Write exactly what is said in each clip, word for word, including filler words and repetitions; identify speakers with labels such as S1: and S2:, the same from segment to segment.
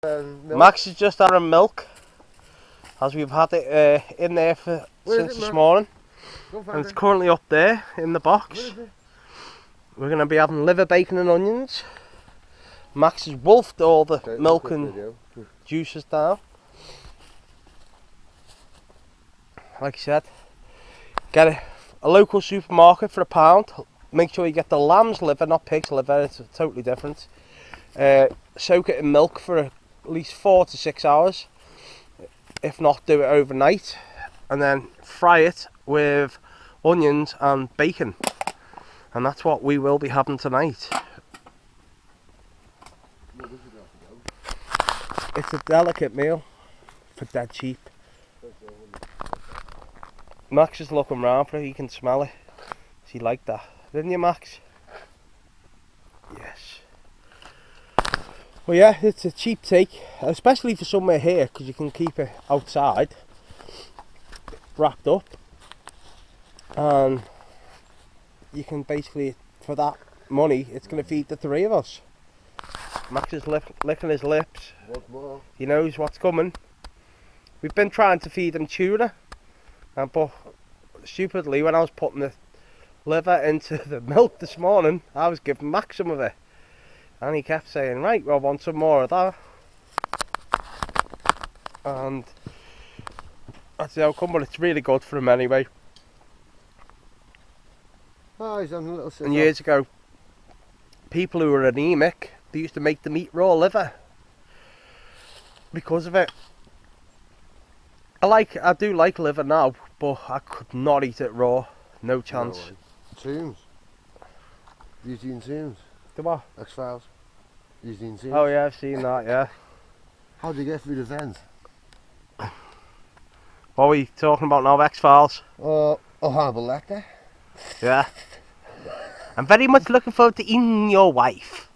S1: Um,
S2: Max is just having milk, as we've had it uh, in there for
S1: Where
S2: since
S1: is it,
S2: this
S1: Max?
S2: morning,
S1: Go find
S2: and it's
S1: it.
S2: currently up there in the box.
S1: Where is it?
S2: We're going to be having liver, bacon and onions. Max has wolfed all the
S1: Okay,
S2: milk
S1: quick
S2: and
S1: video.
S2: juices down. Like I said, get a, a local supermarket for a pound. Make sure you get the lamb's liver, not pig's liver, it's totally different. Uh, soak it in milk for at least four to six hours. If not, do it overnight. And then fry it with onions and bacon. And that's what we will be having tonight. It's a delicate meal for dead cheap. Max is looking round for it, he can smell it. He liked that, didn't you, Max? Yes. Well, yeah, it's a cheap take, especially for somewhere here, because you can keep it outside, wrapped up, and you can basically, for that money, it's going to feed the three of us. Max is lick, licking his lips.
S1: What more?
S2: He knows what's coming. We've been trying to feed him tuna, and but stupidly, when I was putting the liver into the milk this morning, I was giving Max some of it, and he kept saying, right, well, I want some more of that. And that's the outcome, but it's really good for him anyway.
S1: Oh, he's on a little sizzle.
S2: And years ago, people who were anemic, they used to make them eat raw liver because of it. I like, I do like liver now, but I could not eat it raw. No chance.
S1: No way. Tombs. You've seen Tombs?
S2: The what?
S1: X-Files. You've seen Tombs?
S2: Oh yeah, I've seen that, yeah.
S1: How did you get through the vents?
S2: What are we talking about now, X-Files?
S1: Oh, oh, Hannibal Lecter.
S2: Yeah. I'm very much looking forward to eating your wife.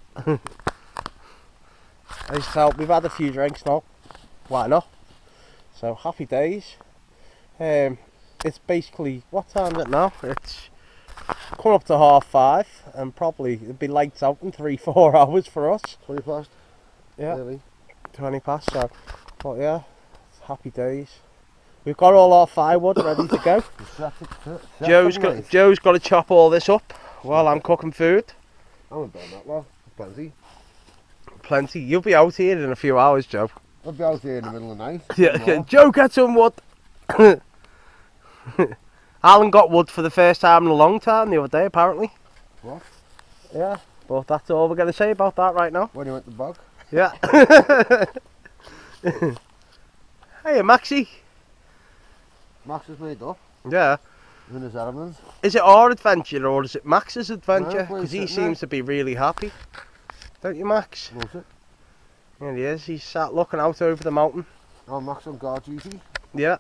S2: So we've had a few drinks now. Why not? So happy days. Um, it's basically, what time is it now? It's coming up to half five, and probably it'll be lights out in three, four hours for us.
S1: twenty past?
S2: Yeah.
S1: Really?
S2: twenty past, so, but yeah, it's happy days. We've got all our firewood ready to go. Joe's got, Joe's got to chop all this up while I'm cooking food.
S1: I haven't done that well. Plenty.
S2: Plenty. You'll be out here in a few hours, Joe.
S1: I'll be out here in the middle of the night.
S2: Yeah, Joe, get some wood. Alan got wood for the first time in a long time the other day, apparently.
S1: What?
S2: Yeah, but that's all we're going to say about that right now.
S1: When you went to the bog?
S2: Yeah. Hey, Maxie.
S1: Max is made up
S2: Yeah.
S1: in his elements.
S2: Is it our adventure or is it Max's adventure?
S1: No,
S2: Because he
S1: sitting there.
S2: seems to be really happy. Don't you, Max?
S1: Loves it.
S2: Yeah, he is. He's sat looking out over the mountain.
S1: Oh, Max on guard duty.
S2: Yeah.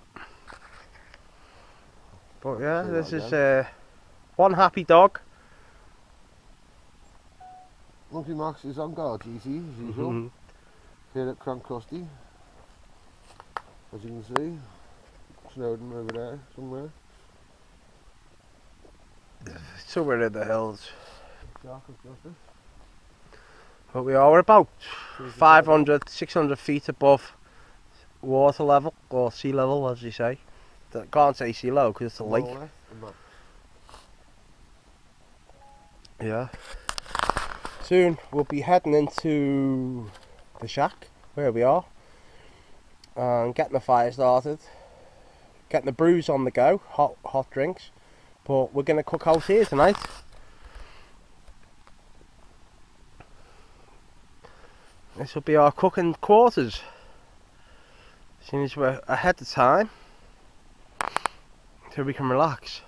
S2: But yeah,
S1: Say
S2: this
S1: that
S2: is uh, one happy dog.
S1: Monkey Max is on guard duty as usual.
S2: Mm-hmm.
S1: Here at Crank Crusty. As you can see. Snowden over there somewhere.
S2: Somewhere in the hills.
S1: Shark of Justice.
S2: But we are about five hundred, six hundred feet above water level, or sea level as you say. I can't say sea level because it's a lake. Yeah. Soon we'll be heading into the shack where we are and getting the fire started, getting the brews on the go, hot hot drinks. But we're going to cook out here tonight. This will be our cooking quarters. As soon as we're ahead of time, so we can relax.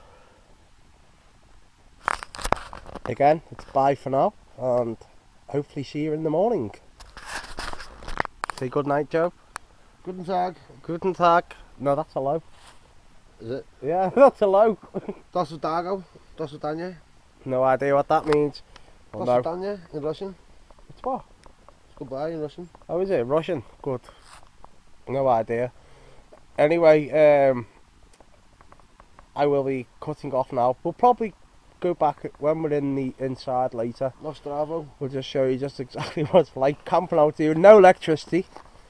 S2: Again, it's bye for now, and hopefully see you in the morning. Say good night, Joe.
S1: Guten Tag.
S2: Guten Tag. No, that's hello.
S1: Is it?
S2: Yeah, that's hello.
S1: Das Dago. Das Danya.
S2: No idea what that means. Well,
S1: Das
S2: no.
S1: Danya in Russian.
S2: It's what?
S1: It's goodbye in Russian.
S2: Oh, is it? Russian? Good. No idea. Anyway, um, I will be cutting off now. We'll probably go back when we're in the inside later.
S1: Nostravo.
S2: We'll just show you just exactly what it's like camping out here. No electricity.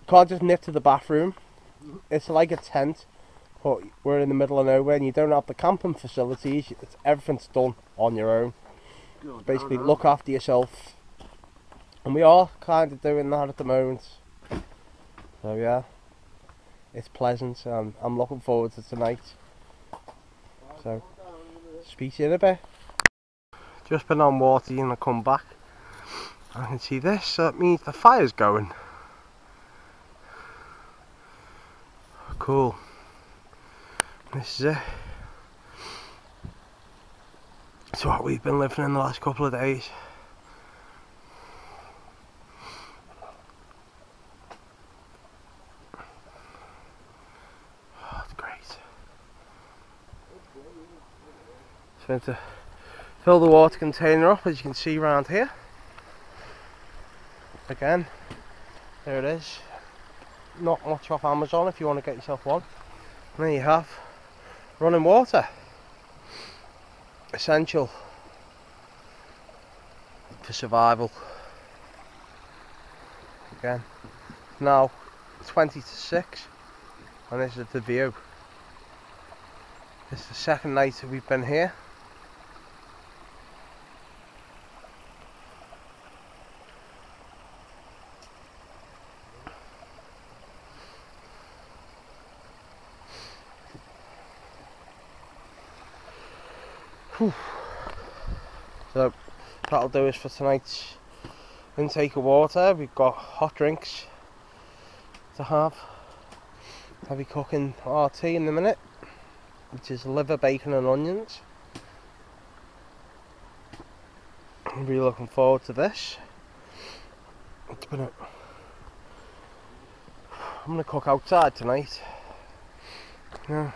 S2: can't just nip to the bathroom. It's like a tent, but we're in the middle of nowhere and you don't have the camping facilities. It's, everything's done on your own. Basically look after yourself. And we are kind of doing that at the moment. So yeah, it's pleasant and I'm looking forward to tonight. So, speak to you in a bit. Just been on water and I come back. I can see this, so that means the fire's going. Cool. This is it. It's what we've been living in the last couple of days. Oh, it's great. Just going to fill the water container up, as you can see around here. Again, there it is. Not much off Amazon if you want to get yourself one. And there you have running water. Essential for survival. Again, now twenty to six, and this is the view. This is the second night that we've been here. Whew. So that'll do us for tonight's intake of water. We've got hot drinks to have. I'll be cooking our tea in a minute, which is liver, bacon and onions. I'm really looking forward to this. It's been a... I'm going to cook outside tonight. Yeah.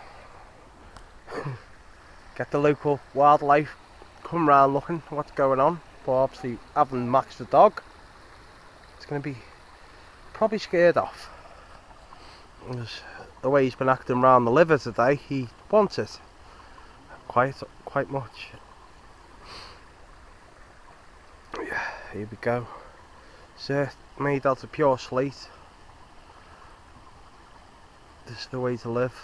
S2: Get the local wildlife come round looking what's going on. But obviously having Max the dog, it's going to be probably scared off. Because the way he's been acting around the liver today, he wants it quite quite much. Yeah, here we go. So made out of pure slate. This is the way to live.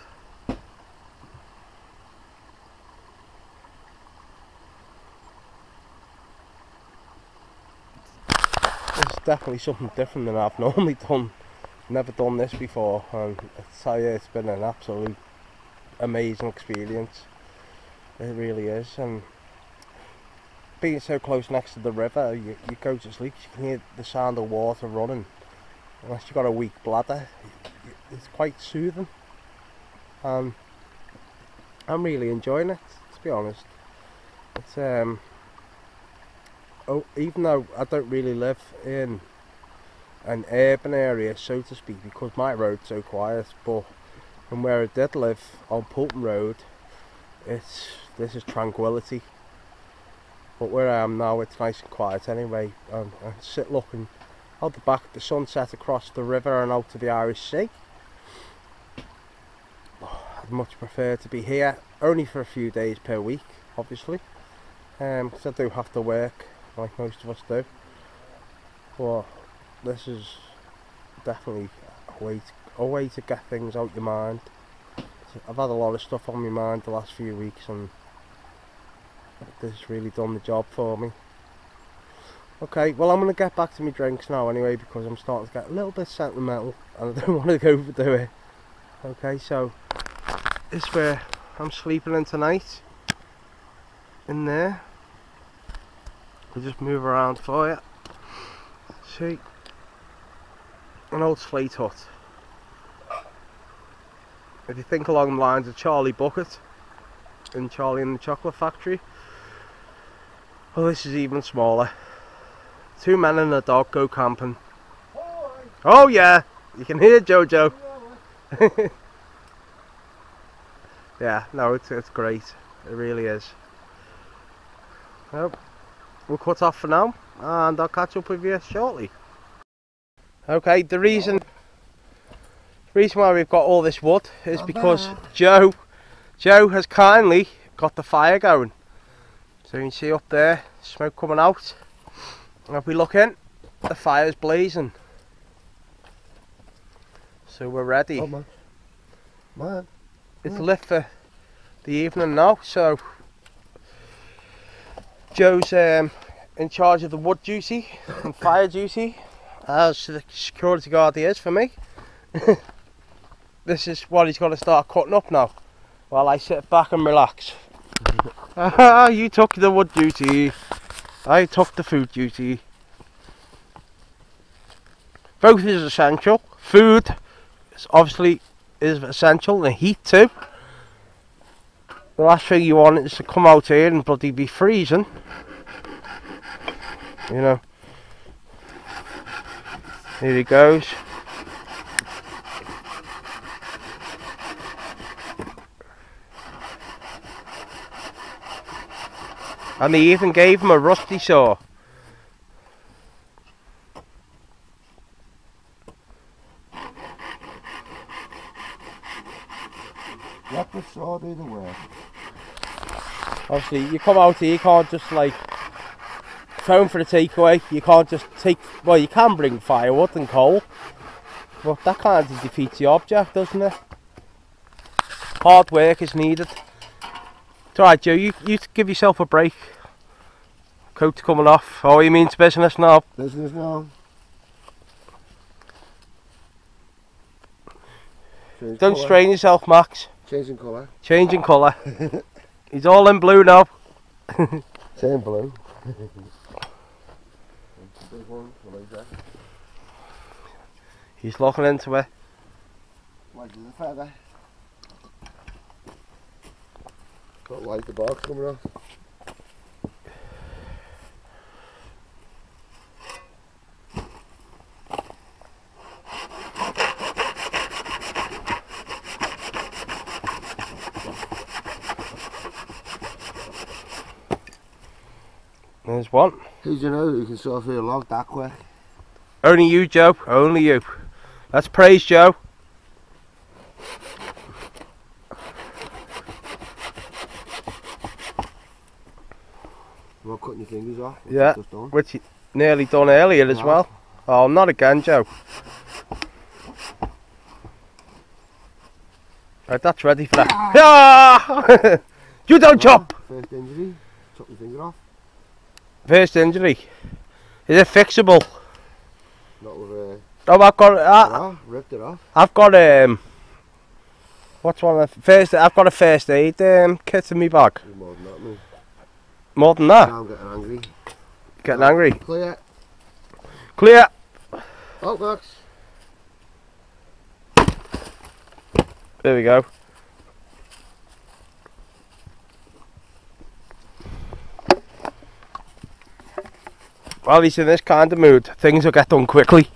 S2: It's definitely something different than I've normally done. Never done this before, and I tell you, it's been an absolute amazing experience. It really is. And being so close next to the river, you, you go to sleep, you can hear the sound of water running. Unless you've got a weak bladder, it's quite soothing. And I'm really enjoying it, to be honest. It's um. Oh, even though I don't really live in an urban area, so to speak, because my road's so quiet, but from where I did live on Pulton Road, it's this is tranquility. But where I am now, it's nice and quiet anyway. Um, I sit looking out the back at the sunset across the river and out to the Irish Sea. Oh, I'd much prefer to be here, only for a few days per week, obviously, um, because I do have to work, like most of us do. But this is definitely a way to, a way to get things out your mind. I've had a lot of stuff on my mind the last few weeks, and this has really done the job for me. Okay, well, I'm going to get back to my drinks now anyway, because I'm starting to get a little bit sentimental and I don't want to overdo it. Okay, so this is where I'm sleeping in tonight, in there. We'll just move around for you. See, an old slate hut. If you think along the lines of Charlie Bucket in Charlie and the Chocolate Factory, well, this is even smaller. Two men and a dog go camping. Oh yeah, you can hear Jojo. Yeah, no, it's it's great. It really is. Well, we'll cut off for now, and I'll catch up with you shortly. Okay, the reason the reason why we've got all this wood is because Joe Joe has kindly got the fire going. So you can see up there, smoke coming out. And if we look in, the fire's blazing. So we're ready.
S1: Oh, man. Man.
S2: It's
S1: man.
S2: lit for the evening now, so Joe's um, in charge of the wood duty and fire duty, as the security guard he is for me. This is what he's got to start cutting up now, while I sit back and relax. Ah, you took the wood duty, I took the food duty. Both is essential. Food is obviously is essential, and heat too. The last thing you want is to come out here and bloody be freezing. You know. Here he goes. And they even gave him a rusty saw.
S1: Let the saw do the work.
S2: Obviously, you come out here, you can't just like phone for the takeaway. You can't just take. Well, you can bring firewood and coal, but that kind of defeats the object, doesn't it? Hard work is needed. It's alright, Joe. You you give yourself a break. Coat's coming off. Oh, you mean to business now?
S1: Business now. Change
S2: Don't
S1: colour.
S2: strain yourself, Max.
S1: Changing colour.
S2: Changing colour. He's all in blue now.
S1: Same blue. Big one, like that.
S2: He's looking into it.
S1: Like the feather. Don't like the box coming off.
S2: There's one.
S1: Who's you know who can saw through a log that quick?
S2: Only you, Joe. Only you. Let's praise Joe.
S1: You're not cutting your fingers off.
S2: Yeah,
S1: Just done.
S2: which you nearly done earlier as
S1: No.
S2: well. Oh, not again, Joe. Right, that's ready for that. Yeah! You don't chop!
S1: First injury, chop your finger off.
S2: First injury. Is it fixable?
S1: Not with a.
S2: Oh, I've got. Uh,
S1: Uh, ripped it off.
S2: I've got um. What's one of the first? I've got a first aid um kit in my bag.
S1: You're more than that, me.
S2: More than that.
S1: Now I'm getting angry.
S2: Getting
S1: Oh,
S2: angry.
S1: Clear.
S2: Clear.
S1: Oh, Max.
S2: There we go. While he's in this kind of mood, things will get done quickly.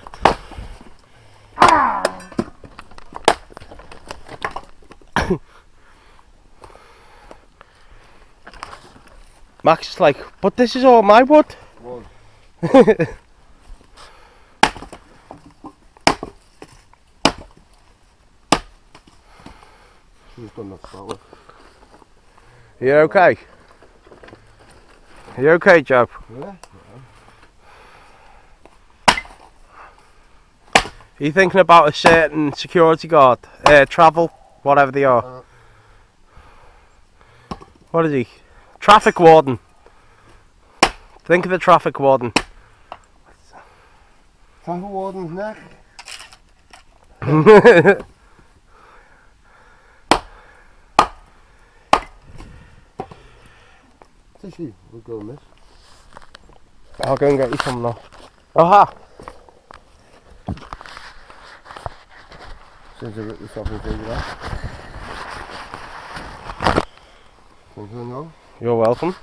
S2: Max is like, but this is all my wood.
S1: One. She's done that to start with.
S2: You okay? You okay, Joe?
S1: Yeah.
S2: Are you thinking about a certain security guard, uh, travel, whatever they are?
S1: Uh,
S2: What is he? Traffic warden. Think of the traffic warden.
S1: Traffic warden's neck. Tissue, we'll go on this.
S2: I'll go and get you some now. Aha!
S1: Since I ripped the shopping finger off. Thank you, no?
S2: You're welcome.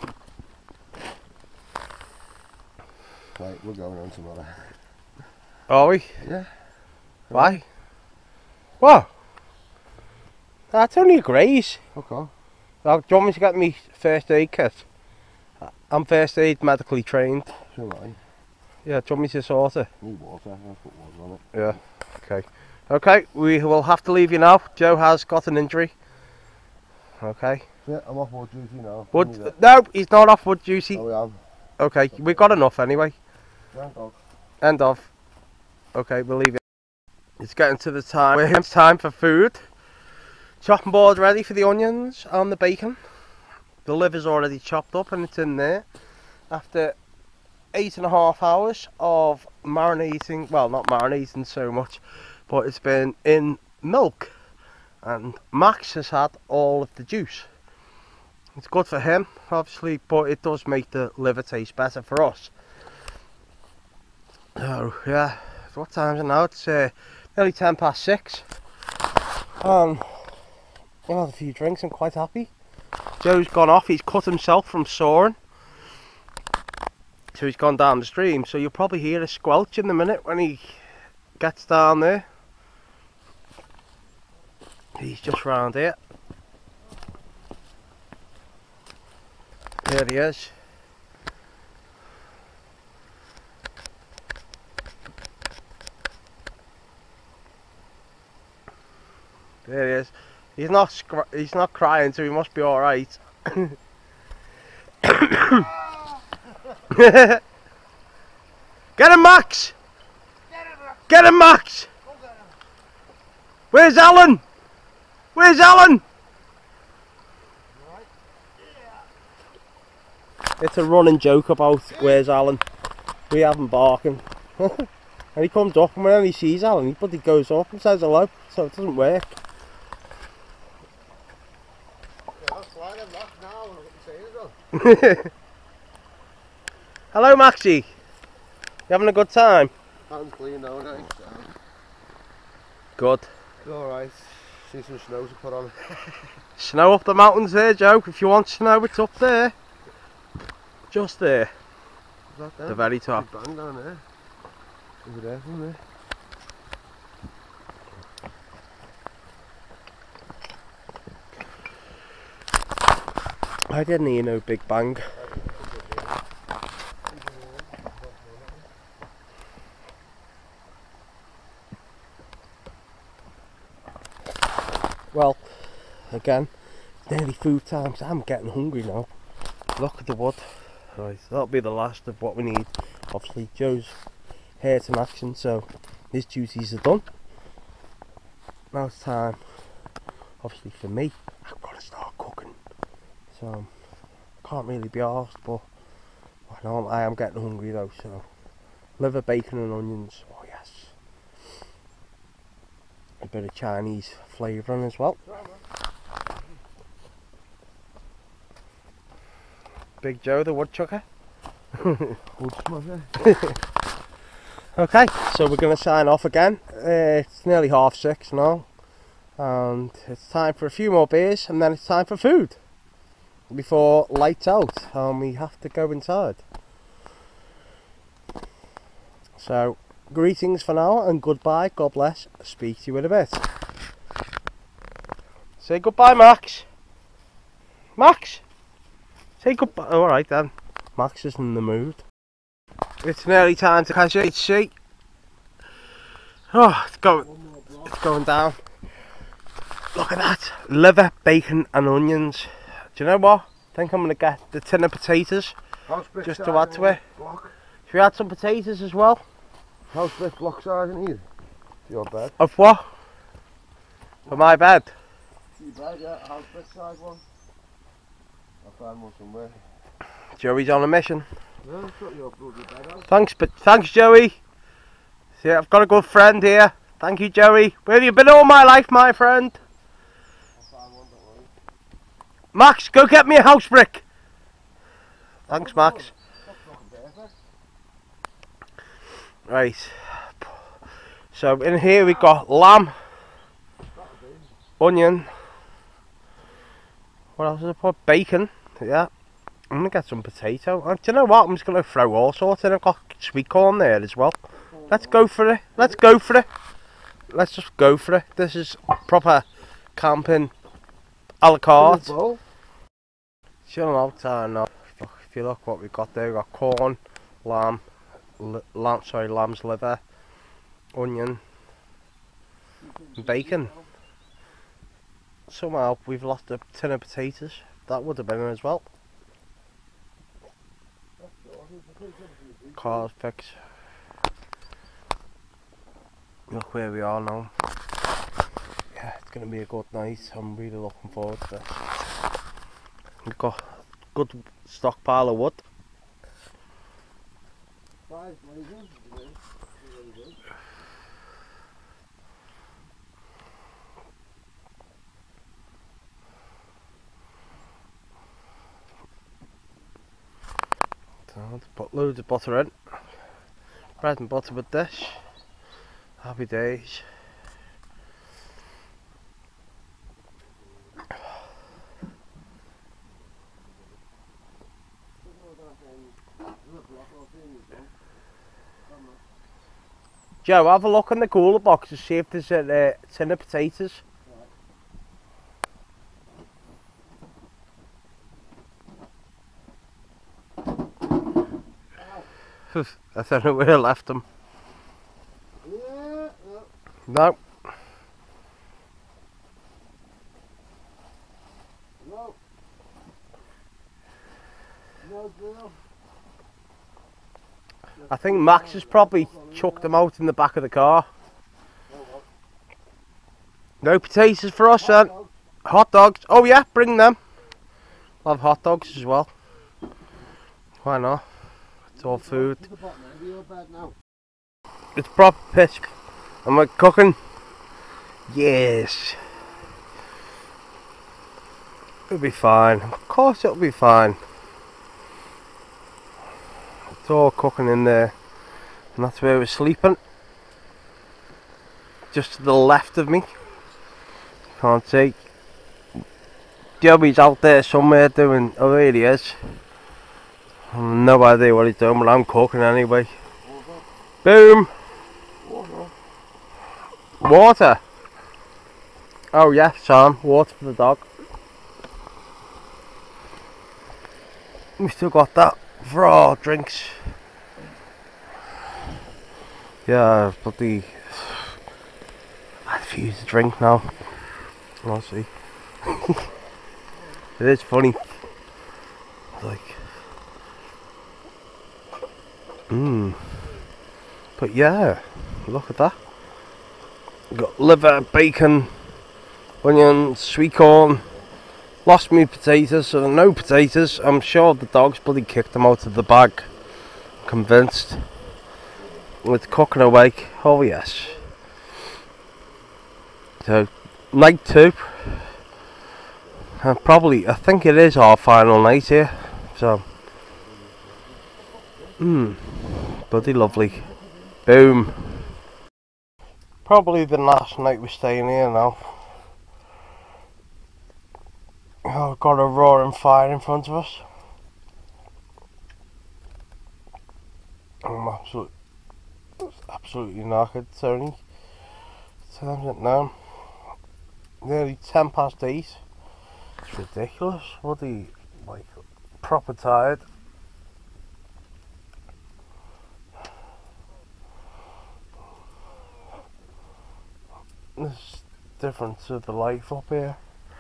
S1: Right, we're going on tomorrow.
S2: Are we?
S1: Yeah.
S2: Why? What? That's only a graze.
S1: Okay.
S2: Well, do you want me to get me first aid kit? I'm first aid medically trained.
S1: So I
S2: Yeah, do you want me to sort it?
S1: need water, I'll put water on it.
S2: Yeah. Okay. Okay, we will have to leave you now. Joe has got an injury. Okay.
S1: Yeah, I'm off wood duty now.
S2: Wood? No, he's not off wood duty.
S1: Oh, we am.
S2: Okay, we've got enough anyway.
S1: Yeah, dog.
S2: End of. Okay, we'll leave it. It's getting to the time where it's time for food. Chopping board ready for the onions and the bacon. The liver's already chopped up and it's in there. After eight and a half hours of marinating, well, not marinating so much, but it's been in milk. And Max has had all of the juice. It's good for him, obviously, but it does make the liver taste better for us. So, yeah, what time is it now? It's uh, nearly ten past six. Um, I've had a few drinks, I'm quite happy. Joe's gone off, he's cut himself from soaring. So he's gone down the stream, so you'll probably hear a squelch in a minute when he gets down there. He's just round here. There he is. There he is. He's not he's not crying, so he must be all right. Get him, Max! Get him, Max! Where's Alan? Where's Alan? It's a running joke about where's Alan. We have him barking. And he comes up, and when he sees Alan, he bloody goes up and says hello, so it doesn't work.
S1: Yeah, that's why I'm locked now, and what you're saying as well.
S2: Hello, Maxie. You having a good time?
S1: I'm clean now, now. So.
S2: Good.
S1: Alright. See some snow to put on.
S2: Snow up the mountains there, Joe. If you want snow, it's up there. Just there.
S1: Is that there?
S2: The very top.
S1: Big bang down there. Over there from there.
S2: I didn't hear no big bang. Well, again, nearly food time, so I'm getting hungry now. Look at the wood. Right, that'll be the last of what we need. Obviously, Joe's here to action, so his duties are done. Now it's time, obviously, for me. I've got to start cooking. So, I can't really be arsed, but I know I am getting hungry though, so. Liver, bacon and onions, oh yes. A bit of Chinese flavouring as well. Big Joe the woodchucker. Okay, so we're going to sign off again. Uh, it's nearly half six now, and it's time for a few more beers, and then it's time for food before lights out, and we have to go inside. So, greetings for now, and goodbye. God bless. Speak to you in a bit. Say goodbye, Max. Max. Say goodbye. All right then. Max is in the mood. It's nearly time to catch H C. Oh, it's going. It's going down. Look at that. Liver, bacon, and onions. Do you know what? I think I'm gonna get the tin of potatoes just to add to it.
S1: Block.
S2: Should we add some potatoes as well?
S1: House brick block size in here. For your bed.
S2: Of what? For my bed.
S1: Your bed, yeah. House brick size one. I'll find one somewhere.
S2: Joey's on a mission.
S1: Yeah, that's what your bloody bed has.
S2: Thanks, but thanks, Joey. See, I've got a good friend here. Thank you, Joey. Where have you been all my life, my friend?
S1: I'll find one, don't worry.
S2: Max, go get me a house brick. Thanks, Max. Right. So in here we've got lamb, onion. What else is I put? Bacon. Yeah. I'm gonna get some potato. Uh, do you know what? I'm just gonna throw all sorts in. I've got sweet corn there as well. Let's go for it. Let's go for it. Let's just go for it. This is proper camping a la carte. Chilling out time now. If you look what we've got there, we've got corn, lamb, lamb sorry, lamb's liver, onion, and bacon. Somehow we've lost a tin of potatoes. That would have been as well. Car's fix. look where we are now. Yeah, it's going to be a good night. I'm really looking forward to this. We've got a good stockpile of wood.
S1: Five blazers.
S2: So, put loads of butter in. Bread and butter with this. Happy days. Joe, have a look in the cooler box to see if there's a uh, tin of potatoes. I don't know where I left them.
S1: Yeah, no.
S2: No.
S1: No. No drill.
S2: I think Max has probably chucked them out in the back of the car. No potatoes for us then. Hot dogs. Oh yeah, bring them. I'll have hot dogs as well. Why not? It's all food. It's proper piss. Am I cooking? Yes. It'll be fine. Of course it'll be fine. It's all cooking in there. And that's where we're sleeping. Just to the left of me. Can't see. Joey's out there somewhere doing, oh there he is. I have no idea what he's doing, but I'm cooking anyway. Boom! Water! Oh yeah, Sam, water for the dog. We still got that for our drinks. Yeah, bloody... I refuse to drink now. I'll see. It is funny. Like... Mmm. But yeah, look at that. Got liver, bacon, onions, sweet corn. Lost me potatoes, so no potatoes. I'm sure the dogs bloody kicked them out of the bag. Convinced. It's cooking away. Oh yes. So, night two. And probably, I think it is our final night here. So. Mmm. Bloody lovely. Boom. Probably the last night we're staying here now. Oh, I've got a roaring fire in front of us. I'm absolutely, absolutely knackered, Tony. Time's it now? Nearly ten past eight. It's ridiculous. Bloody, like, proper tired. There's difference of the life up here.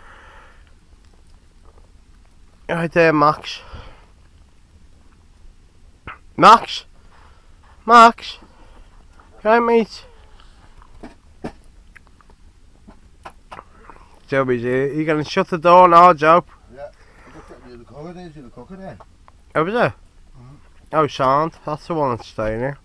S2: Right there, Max. Max? Max? Right, mate? Joey's here. You gonna shut the door now, Joe?
S1: Yeah. You're the cooker there, you're the cooker there.
S2: Oh, was there?
S1: Mm-hmm.
S2: Oh, sound. That's the one that's staying here.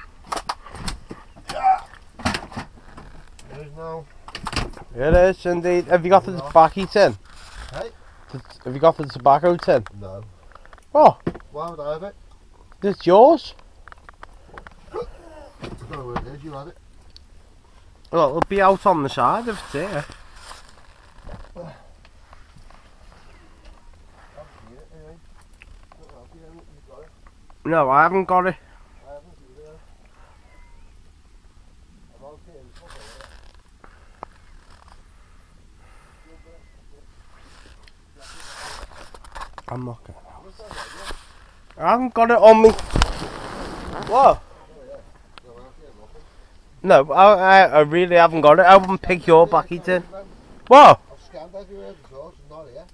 S1: Yeah. There is no.
S2: It is indeed. Have you got the tobacco tin?
S1: Hey?
S2: Have you got the tobacco tin?
S1: No.
S2: Oh.
S1: Why would I have it?
S2: It's yours?
S1: I don't know where it is, you had it.
S2: Well, it'll be out on the side if it's here. No, I haven't got it.
S1: I haven't either. I'm okay in the cooker.
S2: I'm not going to. I haven't got it on me. What? No, I, I, I really haven't got it. I wouldn't pick your bucky tin. What?
S1: I've scanned everywhere before, it's not here.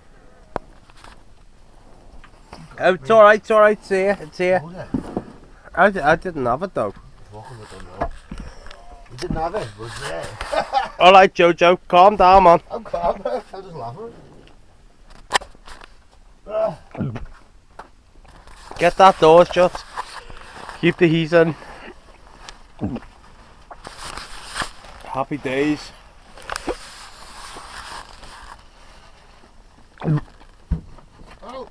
S2: Oh, it's alright, it's alright, it's here, it's here. I, d I didn't have it though.
S1: Fucking with them now. You didn't have it, it was there.
S2: Alright, Jojo, calm down, man.
S1: I'm calm, bro. I'm just laughing. Ah.
S2: Get that door shut. Keep the heat in. Happy days.
S1: Oh.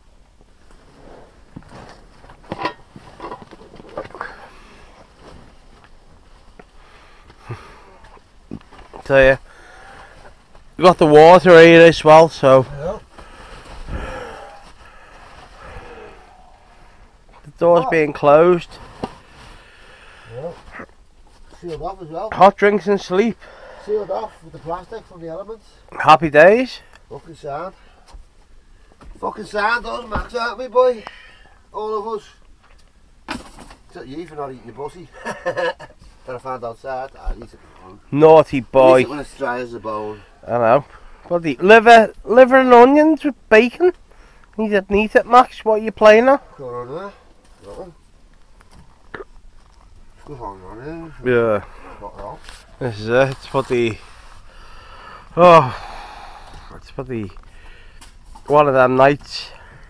S2: So yeah, we got the water here as well, so
S1: Yeah.
S2: the door's
S1: Oh.
S2: being closed.
S1: Yeah. Sealed off as well.
S2: Hot drinks and sleep.
S1: Sealed off with the plastic from the elements.
S2: Happy days.
S1: Fucking sound. Fucking sound, us Max, aren't we, boy? All of us. Except you for not eating your pussy. That I found outside. I eat it bone.
S2: Naughty boy.
S1: Eat it when it's dry as a bone.
S2: I know. Bloody liver, liver and onions with bacon. You didn't eat it, Max. What are you playing at?
S1: Go on there. Nothing. Go on there.
S2: Yeah.
S1: Got it off.
S2: This is it. It's for the. Oh. It's for the. One of them nights.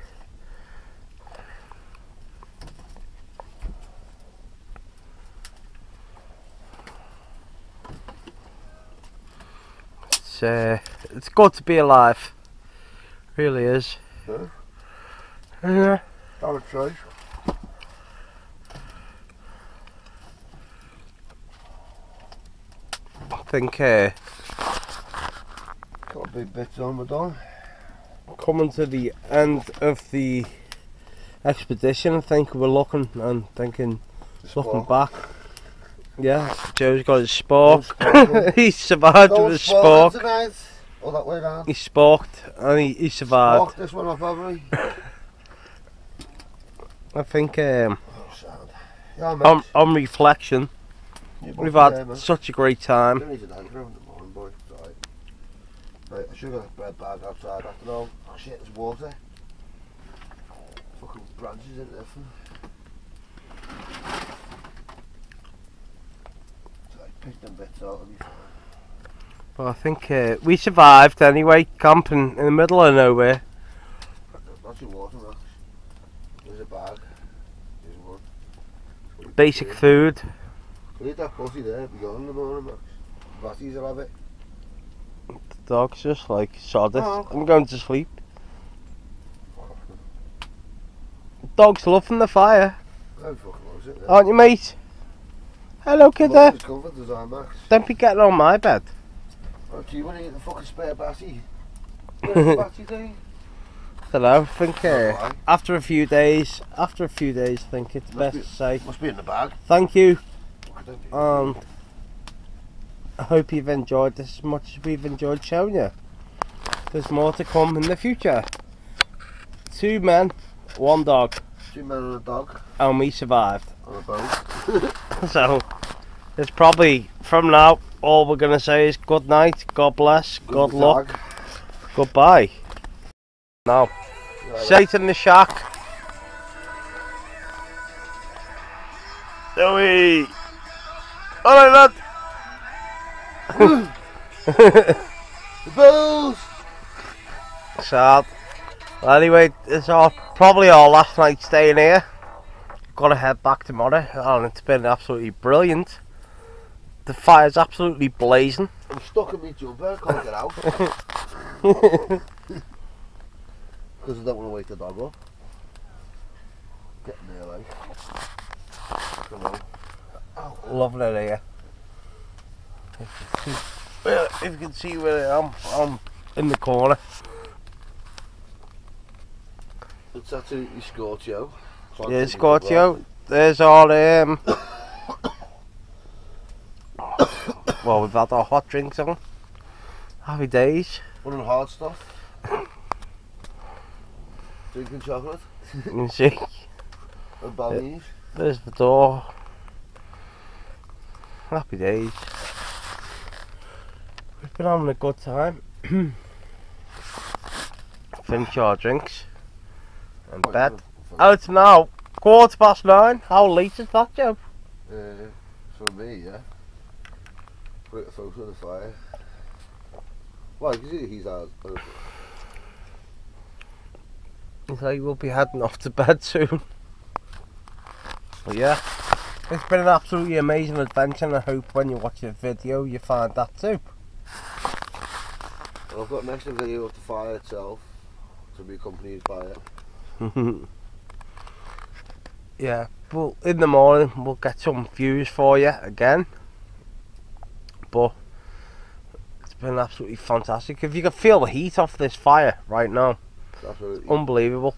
S2: It's uh, it's good to be alive. Really is.
S1: Yeah.
S2: Yeah.
S1: Have a choice.
S2: I think uh,
S1: Got a big bits on my done.
S2: coming to the end of the expedition, I think we're looking and thinking, looking back. Yeah, Joe's got his spork. He survived with his spork.
S1: Tonight. Oh, that way around.
S2: He sporked and he, he survived.
S1: Sporked this one off, haven't we?
S2: I think um,
S1: Oh, sound. Yeah,
S2: on,
S1: mate.
S2: on reflection,
S1: You
S2: we've
S1: both
S2: had
S1: there, man.
S2: such a great time.
S1: Don't need to anchor in the morning, boy. It's alright. Right, I should have got a bread bag outside after all. Oh shit, there's water. Fucking branches in there. So I picked them bits out and
S2: But I think uh, we survived anyway, camping in the middle of nowhere.
S1: that's your water, Max. There's a bag. There's one.
S2: Basic food.
S1: Leave that pussy there, be gone in the morning, Max. Batties will have it.
S2: The dog's just like sod it.
S1: Oh.
S2: I'm going to sleep. The dog's loving the fire,
S1: I fucking loves it.
S2: aren't you, mate? Hello, kiddo.
S1: Loves his comfort design, Max.
S2: Don't be getting on my bed.
S1: Oh, do you want to eat the fucking spare batty? Where's the batty thing?
S2: I don't know. I think uh,
S1: Alright.
S2: after a few days, after a few days, I think it's
S1: Must
S2: best
S1: be-
S2: to say
S1: Must be in the bag.
S2: thank you,
S1: I don't do
S2: and I hope you've enjoyed this as much as we've enjoyed showing you. There's more to come in the future. Two men, one dog,
S1: Two men and a dog
S2: and we survived.
S1: on a boat.
S2: So it's probably from now all we're gonna say is good night, God bless, good
S1: Good
S2: luck,
S1: dog.
S2: goodbye. Now,
S1: Right,
S2: safe in the shack. Joey! Alright, lad!
S1: The bulls!
S2: Sad. Well, anyway, it's our, probably our last night staying here. Gotta head back tomorrow, and it's been absolutely brilliant. The fire's absolutely blazing.
S1: I'm stuck in my jumper, I can't get out. Because I don't want to wake the dog up. Getting there, like. Come on. Oh.
S2: Loving it here. If you, see, well, if you can see where I am, I'm in the corner.
S1: It's absolutely Scorchio.
S2: Yeah, Scorchio. There's our um. Well, we've had our hot drinks on. Happy days.
S1: One of the hard stuff. Drinking chocolate.
S2: You can see.
S1: And Balinese.
S2: There's the door. Happy days. We've been having a good time. Finish our drinks and bed. Out now. Quarter past nine. How late is that, Joe?
S1: Uh, for me, yeah. Put a photo of the fire. Well, you can see he's out.
S2: So you will be heading off to bed soon. But yeah, it's been an absolutely amazing adventure, and I hope when you watch the video you find that too.
S1: Well, I've got an extra video of the fire itself to be accompanied by it.
S2: Yeah, but in the morning we'll get some views for you again. But it's been absolutely fantastic. If you can feel the heat off this fire right now,
S1: Absolutely.
S2: unbelievable.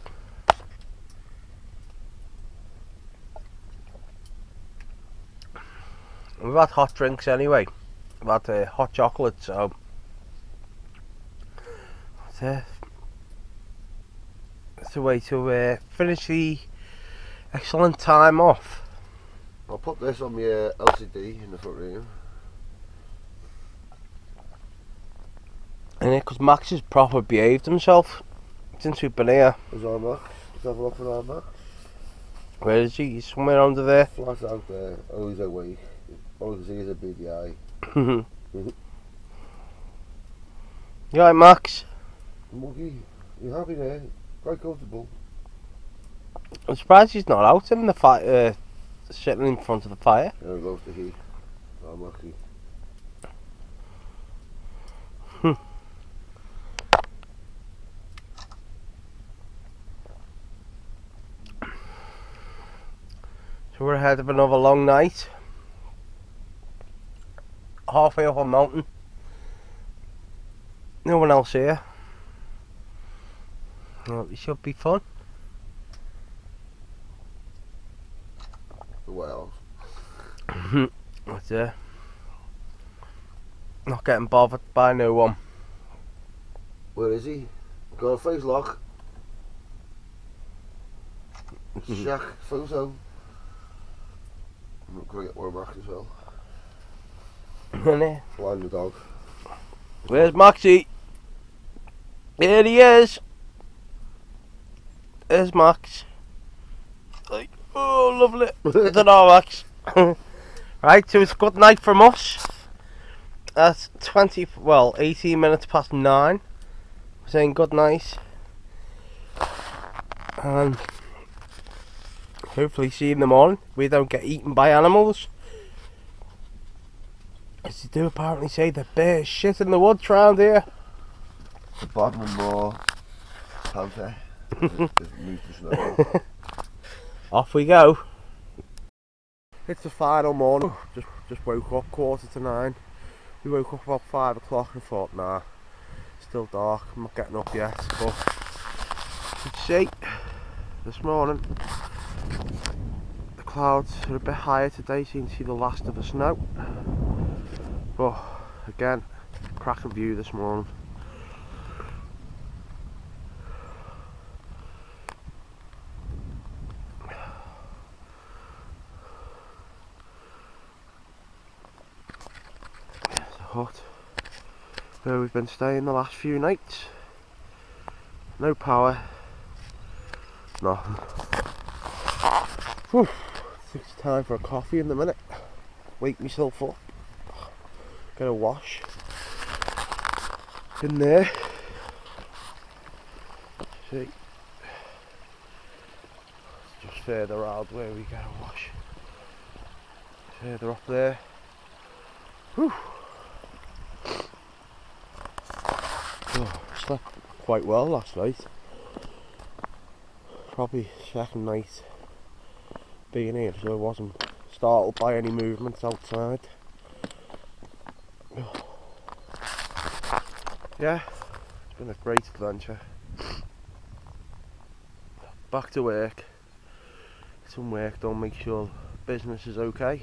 S2: We've had hot drinks anyway. We've had uh, hot chocolate, so it's, uh, it's a way to uh, finish the excellent time off.
S1: I'll put this on my uh, L C D in the front room.
S2: And because Max has proper behaved himself since we've been here.
S1: There's our Max. Let's have a look for our Max.
S2: Where is he? He's somewhere under there.
S1: Flat out there. Always awake. All you can see is a beady eye.
S2: You alright, Max?
S1: Muggy, you happy there? Quite comfortable.
S2: I'm surprised he's not out in the fire, uh, sitting in front of the fire.
S1: There goes the heat. Oh, Maxie. So we're ahead of another long night. Halfway up a mountain. No one else here. Well, it should be fun. Well.
S2: But, uh, not getting bothered by no one.
S1: Where is he? Got a face lock. Shack photo. I'm not going to get one back as well. Flying the dog.
S2: Where's Maxie? There he is. There's Max. Like, oh, lovely. I don't know, Max. Right, so it's good night from us. That's twenty, well, eighteen minutes past nine. We're saying good night. And hopefully see you in the morning. We don't get eaten by animals. As they do apparently say the bears shit in the woods round here.
S1: The bottom more panther. Just moved to snow.
S2: Off we go. It's the final morning. Just just woke up quarter to nine. We woke up about five o'clock and thought, nah, still dark. I'm not getting up yet. But you can see this morning the clouds are a bit higher today, so you can see the last of the snow. But again, cracking view this morning. There's the hut where we've been staying the last few nights. No power, nothing. Whew. It's time for a coffee in a minute. Wake myself up. Get a wash in there. See, just further out where we get a wash. Further up there. Whew. Oh, slept quite well last night. Probably second night being here, so I wasn't startled by any movements outside. Yeah, it's been a great adventure. Back to work. Some work done, make sure business is okay.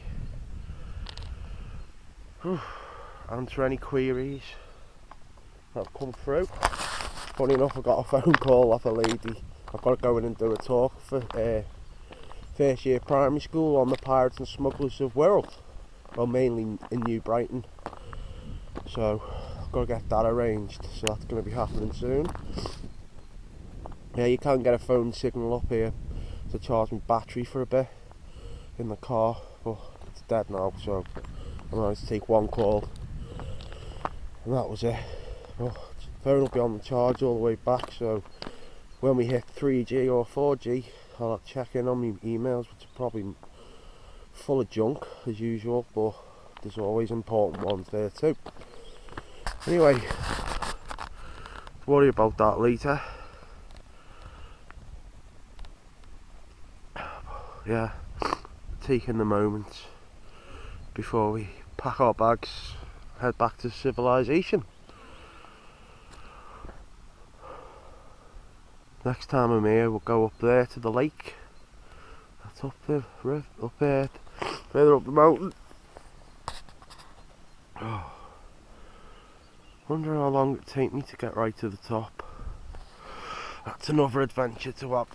S2: Whew. Answer any queries that have come through. Funny enough, I got a phone call off a lady. I've got to go in and do a talk for uh, first year primary school on the Pirates and Smugglers of World. Well, mainly in New Brighton. So I've got to get that arranged, so that's going to be happening soon. Yeah, you can get a phone signal up here to charge my battery for a bit in the car, but it's dead now, so I managed to take one call and that was it. But the phone will be on the charge all the way back, so when we hit three G or four G I'll check in on my emails, which are probably full of junk as usual, but there's always important ones there too. Anyway, worry about that later. Yeah, taking the moment before we pack our bags, head back to civilization. Next time I'm here, we'll go up there to the lake. That's up the river, up there, further up the mountain. Oh. Wonder how long it'd take me to get right to the top. That's another adventure to have.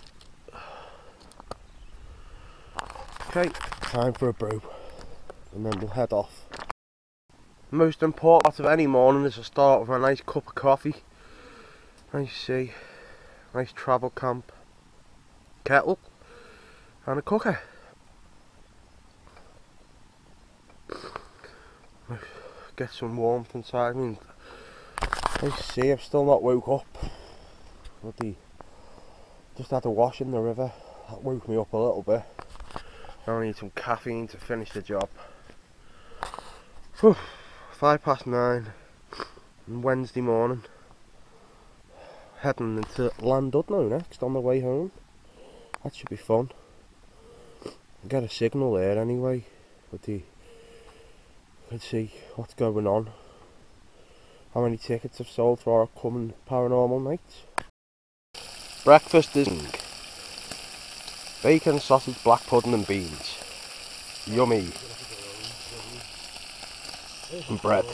S2: Okay, time for a brew, and then we'll head off. The most important part of any morning is to start with a nice cup of coffee. Nice sea, nice travel camp, kettle, and a cooker. Get some warmth inside. I mean, nice sea. I've still not woke up. Bloody, just had a wash in the river. That woke me up a little bit. Now I need some caffeine to finish the job. Whew, five past nine on Wednesday morning. Heading into Landudno next on the way home. That should be fun. I'll get a signal there anyway. But the can see what's going on. How many tickets have sold for our upcoming paranormal nights. Breakfast is bacon, sausage, black pudding and beans. Yummy. And bread.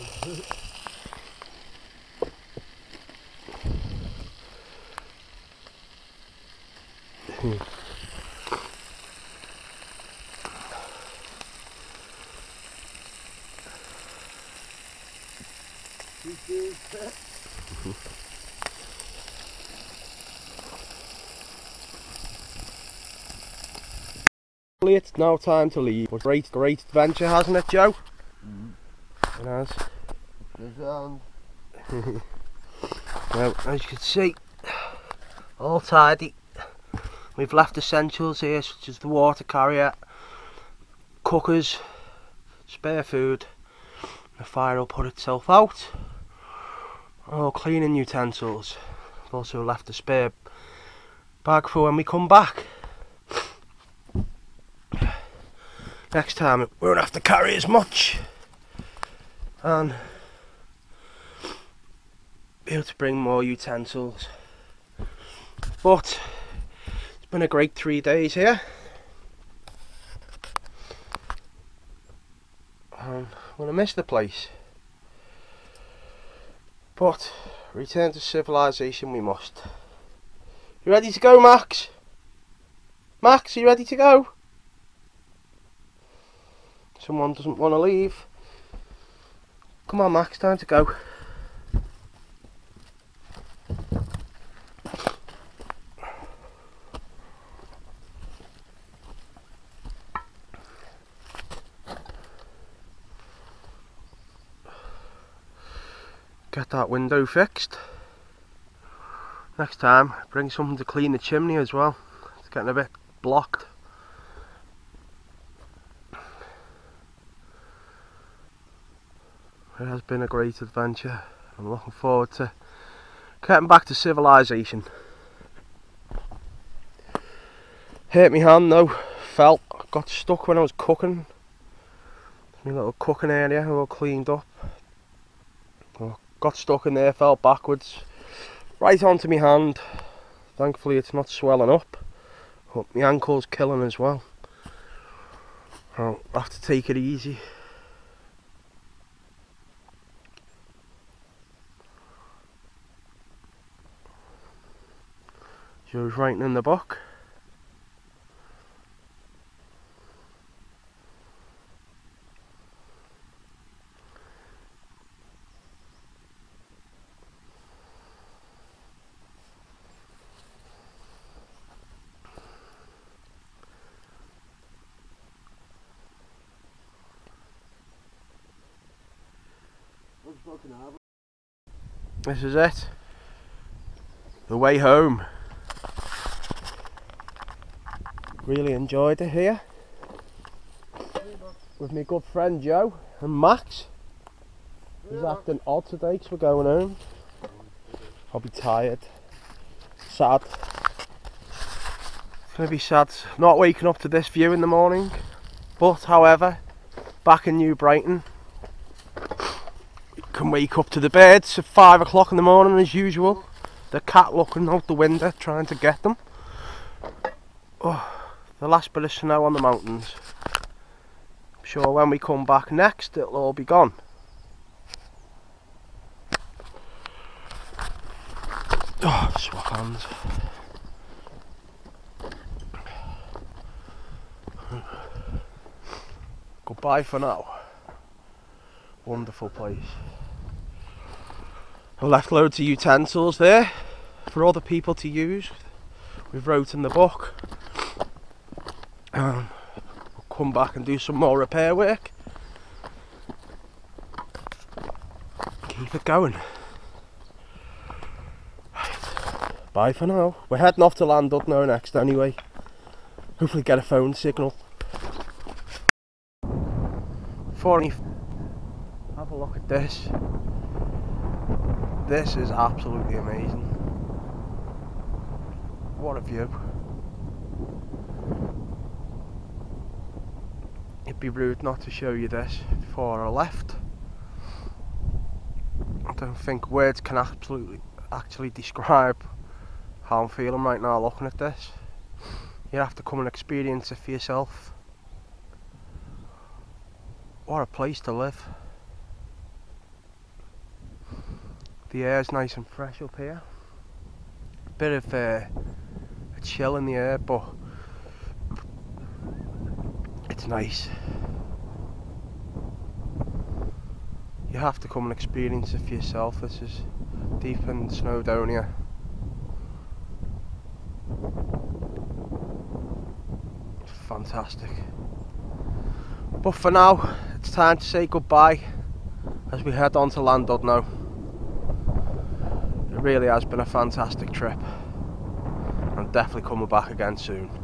S2: It's now time to leave. But great, great adventure, hasn't it, Joe? Mm. It has. Well, as you can see, all tidy. We've left essentials here, such as the water carrier, cookers, spare food. The fire will put itself out. All cleaning utensils. We've also left a spare bag for when we come back. Next time we won't have to carry as much and be able to bring more utensils. But it's been a great three days here. I'm going to miss the place. But return to civilization we must. You ready to go, Max? Max, are you ready to go? Someone doesn't want to leave. Come on, Max, time to go. Get that window fixed. Next time, bring something to clean the chimney as well. It's getting a bit blocked. It has been a great adventure. I'm looking forward to getting back to civilization. Hurt my hand though, felt, got stuck when I was cooking. My little cooking area all cleaned up. Oh, got stuck in there, fell backwards, right onto my hand. Thankfully it's not swelling up, but my ankle's killing as well. I'll have to take it easy. Joe's writing in the book. This is it. The way home. Really enjoyed it here. With my good friend Joe and Max. He's acting odd today because we're going home. I'll be tired. Sad. It's going to be sad not waking up to this view in the morning. But however, back in New Brighton, you can wake up to the birds at five o'clock in the morning as usual. The cat looking out the window trying to get them. Oh, the last bit of snow on the mountains. I'm sure when we come back next it'll all be gone. Oh, swap hands. Goodbye for now. Wonderful place. I left loads of utensils there for other people to use. We've wrote in the book. Um, we'll come back and do some more repair work. Keep it going. Bye for now. We're heading off to Snowdonia next anyway. Hopefully get a phone signal. Before I have a look at this. This is absolutely amazing. What a view. It'd be rude not to show you this before I left. I don't think words can absolutely actually describe how I'm feeling right now looking at this. You have to come and experience it for yourself. What a place to live. The air's nice and fresh up here. Bit of uh, a chill in the air, but it's nice. You have to come and experience it for yourself. This is deep in Snowdonia. Fantastic. But for now, it's time to say goodbye as we head on to Snowdonia. It really has been a fantastic trip. I'm definitely coming back again soon.